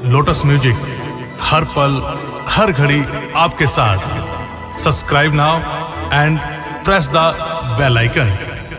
Lotus music हर पल हर घड़ी आपके साथ। Subscribe now and press the bell icon.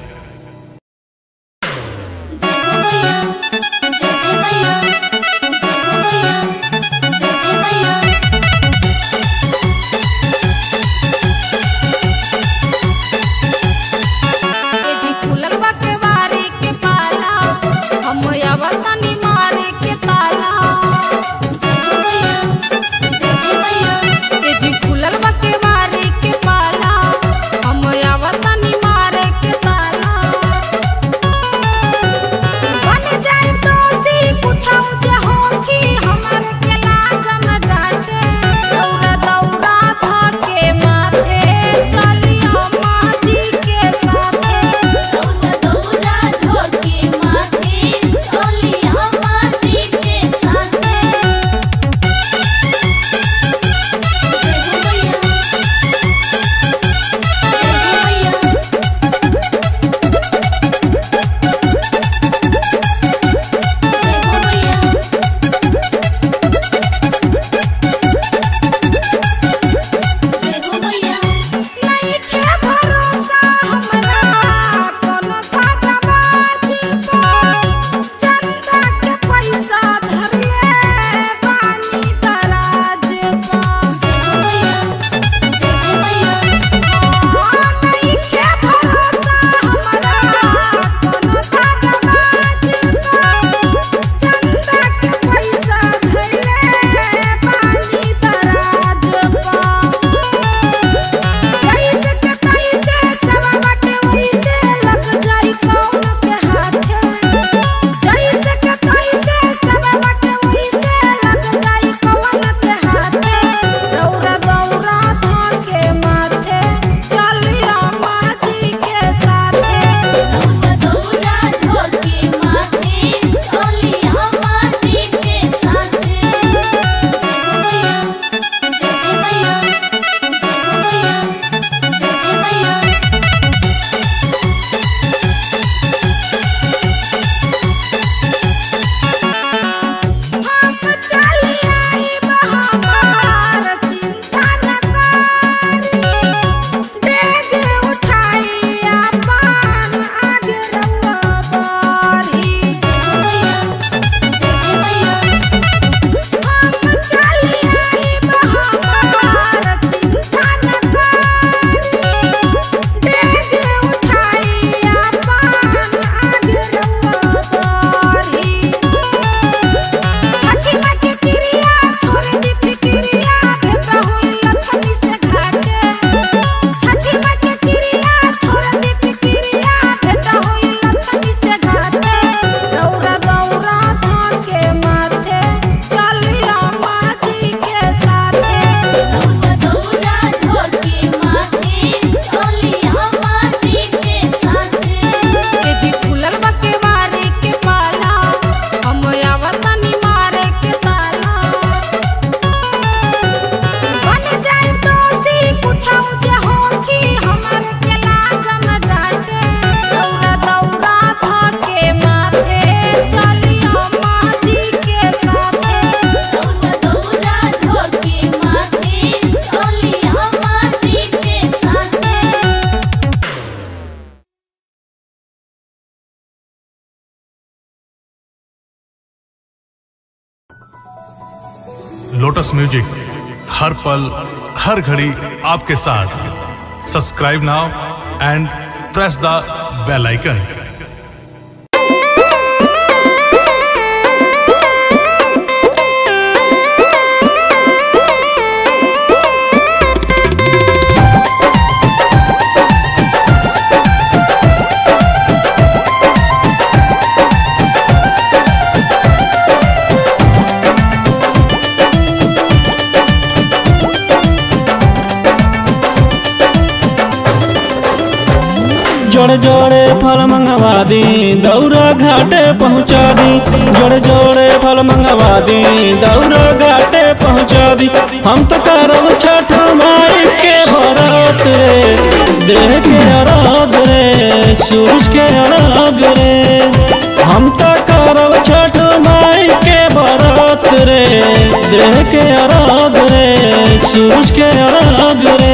Lotus music हर पल हर घड़ी आपके साथ। Subscribe now and press the bell icon. जोड़े जोड़े फल मंगवा दी दौरा घाटे पहुँचा दी। जोड़े जोड़े फल मंगवा दी दौरा घाटे पहुँचा दी। हम तो करब छठ माई के व्रत रे, देह के आराध रे, सूरज के आराध रे। हम तो करब छठ माई के व्रत रे, के अरग रे सूरज के अरग रे।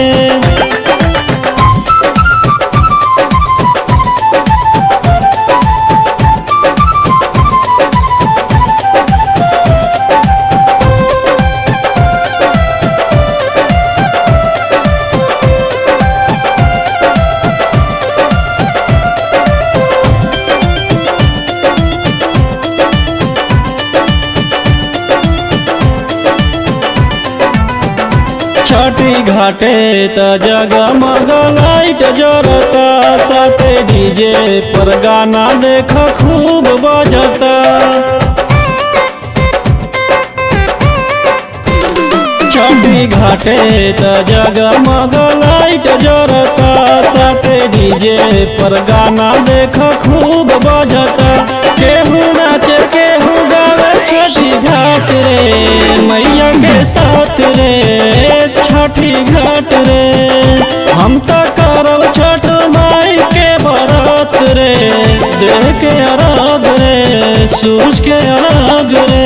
छठी घाटे त जगमग लाइट जरता, साथे डीजे पर गाना देख खूब बजता। छठी घाटे त जगमग लाइट जरता, साथे डीजे पर गाना देख खूब बजता। केहू नाचे केहू गावे छठी घाट रे मैया के साथ रे छठी घाट रे। हम त करब छठ माई के बरत रे, देह के अरग रे सूरज के अरग रे।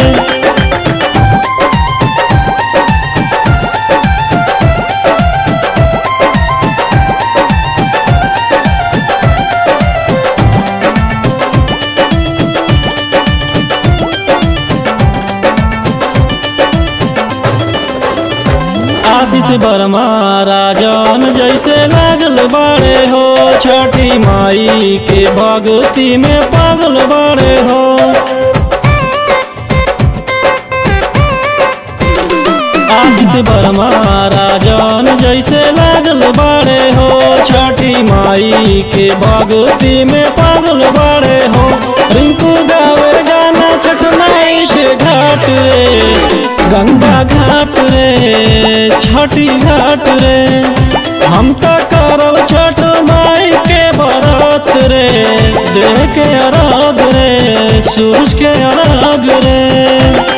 आशीष वर्मा राजन जैसे लागल बाड़े हो, छठी माई के भक्ति में पागल बाड़े हो। आशीष वर्मा राजन जैसे लागल बाड़े हो, छठी माई के भक्ति में पागल बाड़े हो। रिंकू गावे गाना छठ माई के घाट रे गंगा घाट रे छठी घाट रे। हम त करब छठ माई के बरत रे, देह के अरग रे सूरज के अरग रे।